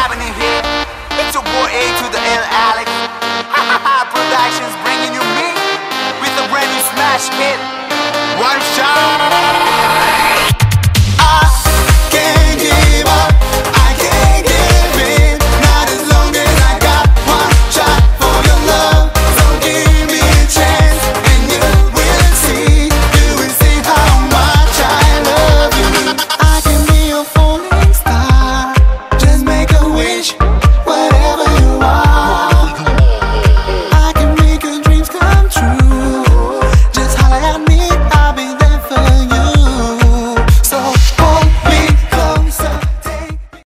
happening here? It's your boy A to the L Alex. Productions bringing you me with a brand new smash hit. One shot.